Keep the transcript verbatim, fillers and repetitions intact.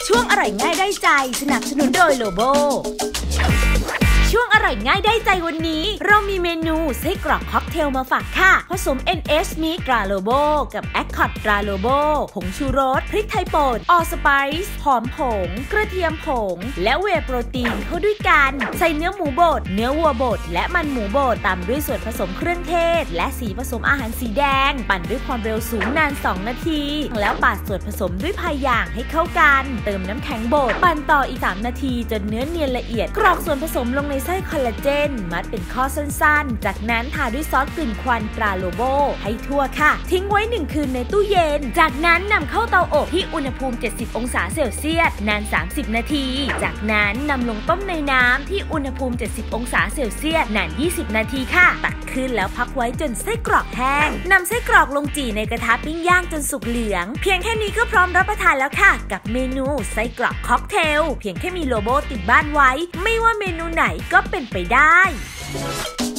ช่วงอร่อยง่ายได้ใจสนับสนุนโดยโลโบช่วงอร่อยง่ายได้ใจวันนี้เรามีเมนูไส้กรอกค็อกเทลมาฝากค่ะผสม เอ็น เอส Meat ตราโลโบกับ Accord ตราโลโบผงชูรสพริกไทยป่นออสไปซ์หอมผงกระเทียมผงและเวย์โปรตีนเข้าด้วยกันใส่เนื้อหมูบดเนื้อวัวบดและมันหมูบดตามด้วยส่วนผสมเครื่องเทศและสีผสมอาหารสีแดงปั่นด้วยความเร็วสูงนานสองนาทีแล้วปาดส่วนผสมด้วยพายางให้เข้ากันเติมน้ำแข็งบดปั่นต่ออีกสามนาทีจนเนื้อเนียนละเอียดกรอกส่วนผสมลงในไส้คอลลาเจนมัดเป็นข้อสั้นๆจากนั้นทาด้วยซอสกลิ่นควันตราโลโบให้ทั่วค่ะทิ้งไว้หนึ่งคืนในตู้เย็นจากนั้นนำเข้าเตาอบที่อุณหภูมิเจ็ดสิบองศาเซลเซียสนานสามสิบนาทีจากนั้นนำลงต้มในน้ำที่อุณหภูมิเจ็ดสิบองศาเซลเซียสนานยี่สิบนาทีค่ะตักขึ้นแล้วพักไว้จนไส้กรอกแห้งนำไส้กรอกลงจี่ในกระทะปิ้งย่างจนสุกเหลืองเพียงแค่นี้ก็พร้อมรับประทานแล้วค่ะกับเมนูไส้กรอกค็อกเทลเพียงแค่มีโลโบติดบ้านไว้ไม่ว่าเมนูไหนก็เป็นไปได้